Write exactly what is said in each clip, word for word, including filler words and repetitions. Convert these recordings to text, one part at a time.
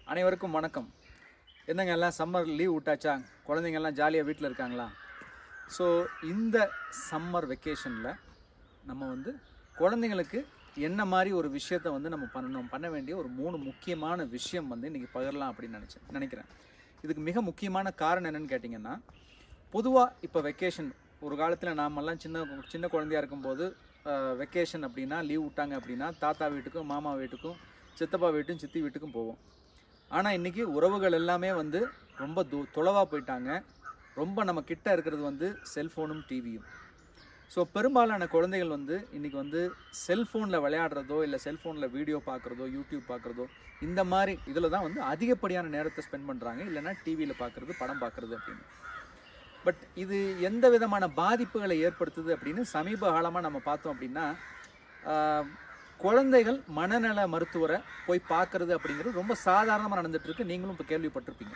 அனைவருக்கும் வணக்கம். என்னங்க எல்லாம் சம்மர் லீவ் விட்டாச்சா? குழந்தைங்க எல்லாம் ஜாலியாக வீட்டில் இருக்காங்களா? ஸோ இந்த சம்மர் வெக்கேஷனில் நம்ம வந்து குழந்தைங்களுக்கு என்ன மாதிரி ஒரு விஷயத்தை வந்து நம்ம பண்ணணும் பண்ண வேண்டிய ஒரு மூணு முக்கியமான விஷயம் வந்து இன்றைக்கி பகிரலாம் அப்படின்னு நினச்சேன் நினைக்கிறேன். இதுக்கு மிக முக்கியமான காரணம் என்னென்னு கேட்டிங்கன்னா, பொதுவாக இப்போ வெக்கேஷன் ஒரு காலத்தில் நாமெல்லாம் சின்ன சின்ன குழந்தையாக இருக்கும்போது வெக்கேஷன் அப்படின்னா லீவ் விட்டாங்க அப்படின்னா தாத்தா வீட்டுக்கும் மாமா வீட்டுக்கும் சித்தப்பா வீட்டும் சித்தி வீட்டுக்கும் போவோம். ஆனால் இன்றைக்கி உறவுகள் எல்லாமே வந்து ரொம்ப து தொலைவாக போயிட்டாங்க. ரொம்ப நம்ம கிட்ட இருக்கிறது வந்து செல்ஃபோனும் டிவியும். ஸோ பெரும்பாலான குழந்தைகள் வந்து இன்றைக்கி வந்து செல்ஃபோனில் விளையாடுறதோ இல்லை செல்ஃபோனில் வீடியோ பார்க்குறதோ யூடியூப் பார்க்குறதோ இந்த மாதிரி இதில் தான் வந்து அதிகப்படியான நேரத்தை ஸ்பெண்ட் பண்ணுறாங்க. இல்லைனா டிவியில் பார்க்குறது, படம் பார்க்குறது அப்படின்னு. பட் இது எந்த விதமான பாதிப்புகளை ஏற்படுத்துது அப்படின்னு சமீப காலமாக நம்ம பார்த்தோம் அப்படின்னா, குழந்தைகள் மனநல மருத்துவரை போய் பார்க்குறது அப்படிங்கிறது ரொம்ப சாதாரணமாக நடந்துகிட்ருக்கு. நீங்களும் இப்போ கேள்விப்பட்டிருப்பீங்க.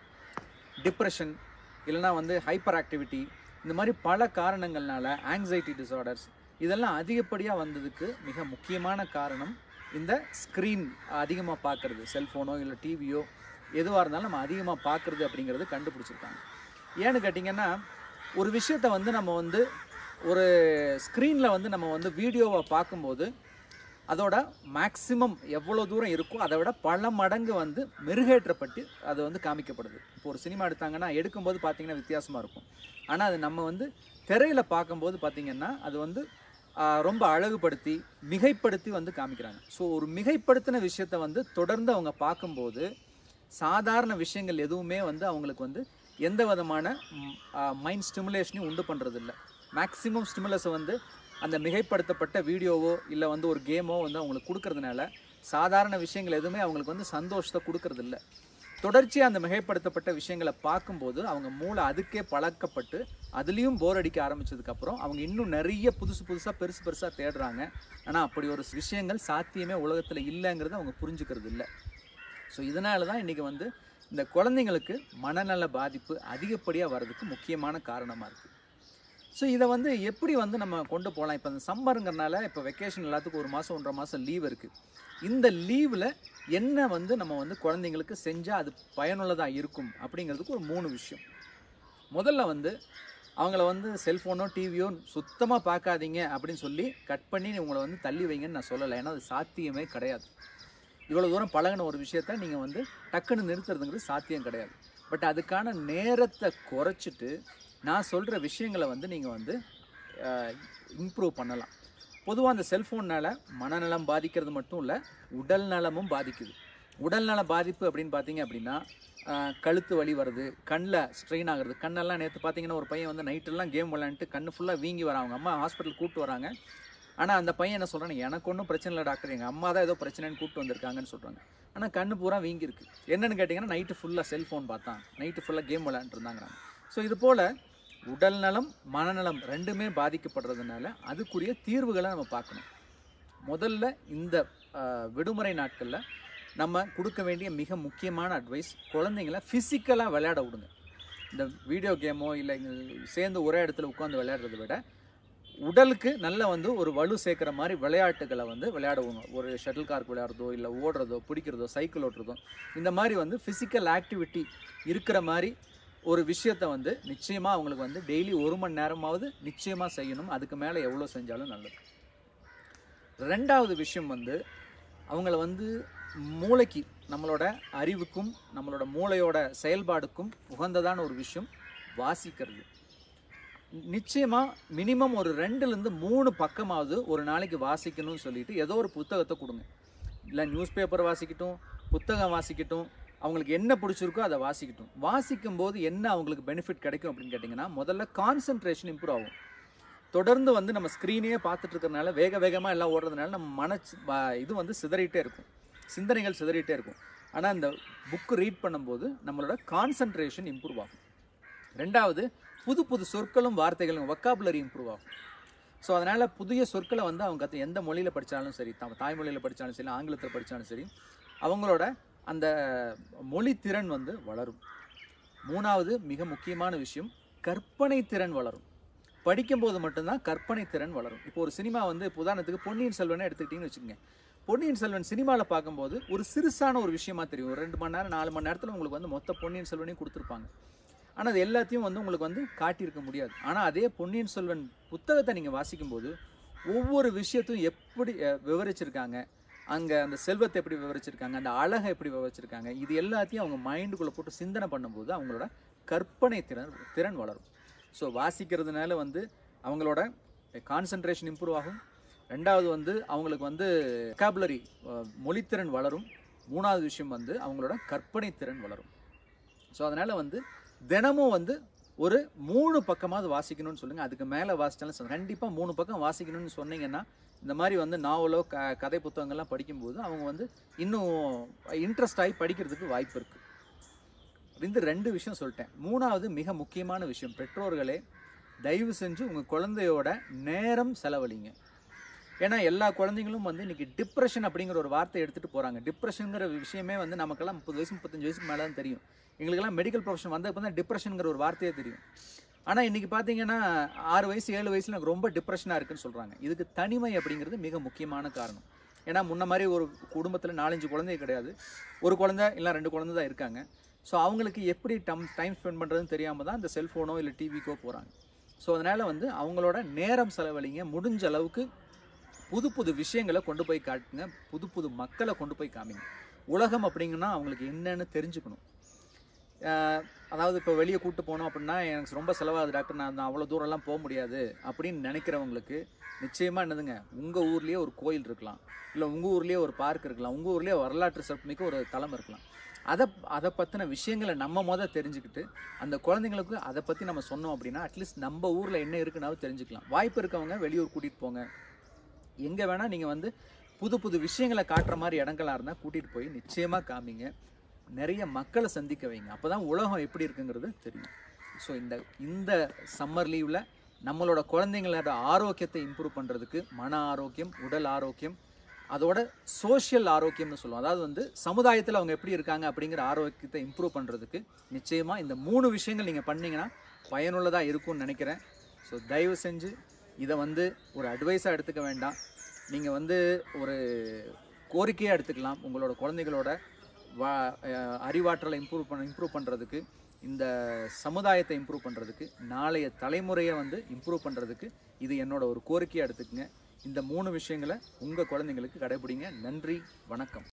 டிப்ரெஷன் இல்லைனா வந்து ஹைப்பர் ஆக்டிவிட்டி இந்த மாதிரி பல காரணங்கள்னால ஆங்ஸைட்டி டிஸார்டர்ஸ் இதெல்லாம் அதிகப்படியாக வந்ததுக்கு மிக முக்கியமான காரணம் இந்த ஸ்க்ரீன் அதிகமாக பார்க்குறது. செல்ஃபோனோ இல்லை டிவியோ எதுவாக இருந்தாலும் நம்ம அதிகமாக பார்க்குறது அப்படிங்கிறது கண்டுபிடிச்சிருக்காங்க. ஏன்னு கேட்டிங்கன்னா, ஒரு விஷயத்தை வந்து நம்ம வந்து ஒரு ஸ்க்ரீனில் வந்து நம்ம வந்து வீடியோவை பார்க்கும்போது அதோட மேக்ஸிமம் எவ்வளோ தூரம் இருக்கோ அதை விட பல மடங்கு வந்து மெருகேற்றப்பட்டு அது வந்து காமிக்கப்படுது. இப்போ ஒரு சினிமா எடுத்தாங்கன்னா எடுக்கும்போது பார்த்திங்கன்னா வித்தியாசமாக இருக்கும். ஆனால் அது நம்ம வந்து திரையில் பார்க்கும்போது பார்த்திங்கன்னா அது வந்து ரொம்ப அழகுபடுத்தி மிகைப்படுத்தி வந்து காமிக்கிறாங்க. ஸோ ஒரு மிகைப்படுத்தின விஷயத்தை வந்து தொடர்ந்து அவங்க பார்க்கும்போது சாதாரண விஷயங்கள் எதுவுமே வந்து அவங்களுக்கு வந்து எந்த விதமான மைண்ட் ஸ்டிமுலேஷனையும் உண்டு பண்ணுறது இல்லை. மேக்ஸிமம் ஸ்டிமுலஸை வந்து அந்த மிகைப்படுத்தப்பட்ட வீடியோவோ இல்லை வந்து ஒரு கேமோ வந்து அவங்களுக்கு கொடுக்கறதுனால சாதாரண விஷயங்கள் எதுவுமே அவங்களுக்கு வந்து சந்தோஷத்தை கொடுக்கறது இல்லை. தொடர்ச்சியாக அந்த மிகைப்படுத்தப்பட்ட விஷயங்களை பார்க்கும்போது அவங்க மூளை அதுக்கே பழக்கப்பட்டு அதுலேயும் போர் அடிக்க ஆரம்பித்ததுக்கப்புறம் அவங்க இன்னும் நிறைய புதுசு புதுசாக பெருசு பெருசாக தேடுறாங்க. ஆனால் அப்படி ஒரு விஷயங்கள் சாத்தியமே உலகத்தில் இல்லைங்கிறத அவங்க புரிஞ்சுக்கிறது இல்லை. ஸோ இதனால தான் இன்றைக்கி வந்து இந்த குழந்தைங்களுக்கு மனநல பாதிப்பு அதிகப்படியாக வர்றதுக்கு முக்கியமான காரணமாக இருக்குது. ஸோ இதை வந்து எப்படி வந்து நம்ம கொண்டு போகலாம்? இப்போ இந்த சம்மருங்கிறனால இப்போ வெக்கேஷன் எல்லாத்துக்கும் ஒரு மாதம் ஒன்றரை மாதம் லீவ் இருக்குது. இந்த லீவில் என்ன வந்து நம்ம வந்து குழந்தைங்களுக்கு செஞ்சால் அது பயனுள்ளதாக இருக்கும் அப்படிங்கிறதுக்கு ஒரு மூணு விஷயம். முதல்ல வந்து அவங்கள வந்து செல்ஃபோனோ டிவியோ சுத்தமாக பார்க்காதீங்க அப்படின்னு சொல்லி கட் பண்ணி உங்களை வந்து தள்ளி வைங்கன்னு நான் சொல்லலை. ஏன்னா அது சாத்தியமே கிடையாது. இவ்வளோ தூரம் பழகின ஒரு விஷயத்த நீங்கள் வந்து டக்குன்னு நிறுத்துறதுங்கிறது சாத்தியம் கிடையாது. பட் அதுக்கான நேரத்தை குறைச்சிட்டு நான் சொல்கிற விஷயங்களை வந்து நீங்கள் வந்து இம்ப்ரூவ் பண்ணலாம். பொதுவாக அந்த செல்ஃபோன்னால் மனநலம் பாதிக்கிறது மட்டும் இல்லை, உடல் நலமும் பாதிக்குது. உடல்நல பாதிப்பு அப்படின்னு பார்த்தீங்க அப்படின்னா கழுத்து வலி வருது, கண்ணில் ஸ்ட்ரெயின் ஆகுறது. கண்ணெல்லாம் நேற்று பார்த்தீங்கன்னா ஒரு பையன் வந்து நைட்டெல்லாம் கேம் விளையாண்டுட்டு கண்ணு ஃபுல்லாக வீங்கி வரான். அவங்க அம்மா ஹாஸ்பிட்டல் கூப்பிட்டு வராங்க. ஆனால் அந்த பையன் என்ன சொல்கிறான், எனக்கு ஒன்றும் பிரச்சனை இல்லை டாக்டர், எங்கள் அம்மா தான் ஏதோ பிரச்சனைன்னு கூப்பிட்டு வந்திருக்காங்கன்னு சொல்கிறாங்க. ஆனால் கண்ணு பூரா வீங்கிருக்கு. என்னென்னு கேட்டிங்கன்னா நைட்டு ஃபுல்லாக செல்ஃபோன் பார்த்தான், நைட்டு ஃபுல்லாக கேம் விளையாண்டுருந்தாங்கிறாங்க. ஸோ இது போல் உடல் நலம் மனநலம் ரெண்டுமே பாதிக்கப்படுறதுனால அதுக்குரிய தீர்வுகளை நம்ம பார்க்கணும். முதல்ல இந்த விடுமுறை நாட்களில் நம்ம கொடுக்க வேண்டிய மிக முக்கியமான அட்வைஸ், குழந்தைங்கள ஃபிசிக்கலாக விளையாட விடுங்க. இந்த வீடியோ கேமோ இல்லை சேர்ந்து ஒரே இடத்துல உட்காந்து விளையாடுறத விட உடலுக்கு நல்ல வந்து ஒரு வலு சேர்க்குற மாதிரி விளையாட்டுகளை வந்து விளையாடுவோங்க. ஒரு ஷட்டில் கார்க் விளையாடுறதோ இல்லை ஓடுறதோ பிடிக்கிறதோ சைக்கிள் ஓட்டுறதோ இந்த மாதிரி வந்து ஃபிசிக்கல் ஆக்டிவிட்டி இருக்கிற மாதிரி ஒரு விஷயத்தை வந்து நிச்சயமாக அவங்களுக்கு வந்து டெய்லி ஒரு மணி நேரமாவது நிச்சயமாக செய்யணும். அதுக்கு மேலே எவ்வளோ செஞ்சாலும் நல்லது. ரெண்டாவது விஷயம் வந்து அவங்கள வந்து மூளைக்கு, நம்மளோட அறிவுக்கும் நம்மளோட மூளையோட செயல்பாடுக்கும் உகந்ததான ஒரு விஷயம் வாசிக்கிறது. நிச்சயமாக மினிமம் ஒரு ரெண்டுலேருந்து மூணு பக்கமாவது ஒரு நாளைக்கு வாசிக்கணும்னு சொல்லிட்டு ஏதோ ஒரு புத்தகத்தை கொடுங்க. இல்லை நியூஸ் பேப்பர் வாசிக்கட்டும், புத்தகம் வாசிக்கட்டும், அவங்களுக்கு என்ன பிடிச்சிருக்கோ அதை வாசிக்கட்டும். வாசிக்கும் போது என்ன அவங்களுக்கு பெனிஃபிட் கிடைக்கும் அப்படின்னு கேட்டிங்கன்னா, முதல்ல கான்சன்ட்ரேஷன் இம்ப்ரூவ் ஆகும். தொடர்ந்து வந்து நம்ம ஸ்க்ரீனே பார்த்துட்டு இருக்கிறதுனால வேக வேகமாக எல்லாம் ஓடுறதுனால நம்ம மன இது வந்து சிதறிட்டே இருக்கும், சிந்தனைகள் சிதறிட்டே இருக்கும். ஆனால் இந்த புக்கு ரீட் பண்ணும்போது நம்மளோட கான்சன்ட்ரேஷன் இம்ப்ரூவ் ஆகும். ரெண்டாவது, புது புது சொற்களும் வார்த்தைகளும் வொக்காபுலரி இம்ப்ரூவ் ஆகும். ஸோ அதனால் புதிய சொற்களை வந்து அவங்க கற்று எந்த மொழியில் படித்தாலும் சரி, தம் தாய்மொழியில் படித்தாலும் சரி, ஆங்கிலத்தில் படித்தாலும் சரி, அவங்களோட அந்த மொழி திறன் வந்து வளரும். மூணாவது மிக முக்கியமான விஷயம், கற்பனை திறன் வளரும். படிக்கும்போது மட்டும்தான் கற்பனை திறன் வளரும். இப்போ ஒரு சினிமா வந்து உதாரணத்துக்கு பொன்னியின் செல்வனை எடுத்துக்கிட்டிங்கன்னு வச்சுக்கோங்க. பொன்னியின் செல்வன் சினிமாவில் பார்க்கும்போது ஒரு சிறுசான ஒரு விஷயமா தெரியும். ஒரு ரெண்டு மணி நேரம் நாலு மணி நேரத்தில் உங்களுக்கு வந்து மொத்த பொன்னியின் செல்வனையும் கொடுத்துருப்பாங்க. ஆனால் அது எல்லாத்தையும் வந்து உங்களுக்கு வந்து காட்டியிருக்க முடியாது. ஆனால் அதே பொன்னியின் செல்வன் புத்தகத்தை நீங்கள் வாசிக்கும்போது ஒவ்வொரு விஷயத்தையும் எப்படி விவரிச்சிருக்காங்க, அங்கே அந்த செல்வத்தை எப்படி விவரிச்சிருக்காங்க, அந்த அழகை எப்படி விவரிச்சிருக்காங்க, இது எல்லாத்தையும் அவங்க மைண்டுக்குள்ளே போட்டு சிந்தனை பண்ணும்போது அவங்களோட கற்பனை திறன் திறன் வளரும். ஸோ வாசிக்கிறதுனால வந்து அவங்களோட கான்சன்ட்ரேஷன் இம்ப்ரூவ் ஆகும். ரெண்டாவது வந்து அவங்களுக்கு வந்து வொக்காபுலரி மொழித்திறன் வளரும். மூணாவது விஷயம் வந்து அவங்களோட கற்பனை திறன் வளரும். ஸோ அதனால் வந்து தினமும் வந்து ஒரு மூணு பக்கமாவது வாசிக்கணும்னு சொல்லுங்கள். அதுக்கு மேலே வாசித்தாலும் கண்டிப்பாக மூணு பக்கம் வாசிக்கணும்னு சொன்னீங்கன்னா இந்த மாதிரி வந்து நாவலோ க கதை புத்தகங்கள்லாம் படிக்கும்போது அவங்க வந்து இன்னும் இன்ட்ரெஸ்ட் ஆகி படிக்கிறதுக்கு வாய்ப்பு இருக்குது. இந்த ரெண்டு விஷயம் சொல்லிட்டேன். மூணாவது மிக முக்கியமான விஷயம், பெற்றோர்களே தயவு செஞ்சு உங்கள் குழந்தையோட நேரம் செலவழிங்க. ஏன்னா எல்லா குழந்தைங்களும் வந்து இன்றைக்கி டிப்ரெஷன் அப்படிங்கிற ஒரு வார்த்தை எடுத்துகிட்டு போகிறாங்க. டிப்ரெஷனுங்கிற விஷயமே வந்து நமக்கெல்லாம் முப்பது வயசு முப்பத்தஞ்சு வயசுக்கு மேலே தான் தெரியும். எங்களுக்கெல்லாம் மெடிக்கல் ப்ரொஃபஷன் வந்தப்போ தான் டிப்ரெஷனுங்கிற ஒரு வார்த்தையே தெரியும். ஆனால் இன்றைக்கி பார்த்தீங்கன்னா ஆறு வயசு ஏழு வயசில் எனக்கு ரொம்ப டிப்ரெஷனாக இருக்குன்னு சொல்கிறாங்க. இதுக்கு தனிமை அப்படிங்கிறது மிக முக்கியமான காரணம். ஏன்னா முன்ன மாதிரி ஒரு குடும்பத்தில் நாலஞ்சு குழந்தை கிடையாது, ஒரு குழந்தை இல்லை ரெண்டு குழந்தை தான் இருக்காங்க. ஸோ அவங்களுக்கு எப்படி டம் டைம் ஸ்பெண்ட் பண்ணுறதுன்னு தெரியாமல் தான் இந்த செல்ஃபோனோ இல்லை டிவிக்கோ போகிறாங்க. ஸோ அதனால் வந்து அவங்களோட நேரம் செலவழிங்க. முடிஞ்ச அளவுக்கு புது புது விஷயங்களை கொண்டு போய் காட்டுங்க, புது புது மக்களை கொண்டு போய் காமிங்க. உலகம் அப்படிங்கன்னா அவங்களுக்கு என்னன்னு தெரிஞ்சுக்கணும். அதாவது இப்போ வெளியே கூப்பிட்டு போனோம் அப்படின்னா எனக்கு ரொம்ப செலவாகுது டாக்டர், நான் அவ்வளோ தூரம்லாம் போக முடியாது அப்படின்னு நினைக்கிறவங்களுக்கு நிச்சயமாக என்னதுங்க, உங்கள் ஊர்லேயே ஒரு கோயில் இருக்கலாம், இல்லை உங்கள் ஊர்லேயே ஒரு பார்க் இருக்கலாம், உங்கள் ஊர்லேயே வரலாற்று சிறப்புமிக்க ஒரு தலம் இருக்கலாம். அதை அதை பற்றின விஷயங்களை நம்ம மொதல் தெரிஞ்சுக்கிட்டு அந்த குழந்தைங்களுக்கு அதை பற்றி நம்ம சொன்னோம் அப்படின்னா அட்லீஸ்ட் நம்ம ஊரில் என்ன இருக்குன்னாலும் தெரிஞ்சுக்கலாம். வாய்ப்பு இருக்கவங்க வெளியூர் கூட்டிகிட்டு போங்க. எங்கே வேணால் நீங்கள் வந்து புது புது விஷயங்களை காட்டுற மாதிரி இடங்களாக இருந்தால் கூட்டிகிட்டு போய் நிச்சயமாக காமிங்க. நிறைய மக்களை சந்திக்க வைங்க. அப்போ தான் உலகம் எப்படி இருக்குங்கிறது தெரியும். ஸோ இந்த இந்த சம்மர் லீவில் நம்மளோட குழந்தைங்களோட ஆரோக்கியத்தை இம்ப்ரூவ் பண்ணுறதுக்கு மன ஆரோக்கியம், உடல் ஆரோக்கியம், அதோட சோஷியல் ஆரோக்கியம்னு சொல்லுவோம். அதாவது வந்து சமுதாயத்தில் அவங்க எப்படி இருக்காங்க அப்படிங்கிற ஆரோக்கியத்தை இம்ப்ரூவ் பண்ணுறதுக்கு நிச்சயமாக இந்த மூணு விஷயங்கள் நீங்கள் பண்ணிங்கன்னா பயனுள்ளதாக இருக்கும்னு நினைக்கிறேன். ஸோ தயவு செஞ்சு இதை வந்து ஒரு அட்வைஸாக எடுத்துக்க வேண்டாம். நீங்கள் வந்து ஒரு கோரிக்கையாக எடுத்துக்கலாம். உங்களோட குழந்தைகளோட வா அறிவாற்றலை இம்ப்ரூவ் பண்ண இம்ப்ரூவ் பண்ணுறதுக்கு, இந்த சமுதாயத்தை இம்ப்ரூவ் பண்ணுறதுக்கு, நாளைய தலைமுறையை வந்து இம்ப்ரூவ் பண்ணுறதுக்கு இது என்னோட ஒரு கோரிக்கையாக எடுத்துக்கங்க. இந்த மூணு விஷயங்களை உங்கள் குழந்தைங்களுக்கு கடைபிடிங்க. நன்றி, வணக்கம்.